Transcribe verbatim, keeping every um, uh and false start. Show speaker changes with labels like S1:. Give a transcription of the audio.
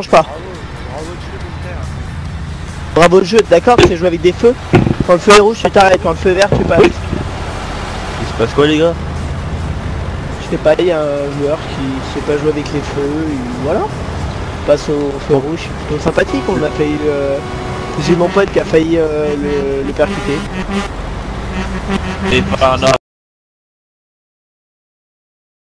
S1: change pas. Bravo le jeu, d'accord, c'est jouer avec des feux. Quand le feu est rouge, tu t'arrêtes, quand le feu est vert, tu passes.
S2: Il se passe quoi les gars?
S1: Je sais pas, il y a un joueur qui sait pas jouer avec les feux, et voilà. Passe au feu rouge, c'est plutôt sympathique, on a failli... Euh... J'ai mon pote qui a failli euh, le, le percuter.
S2: Et pas un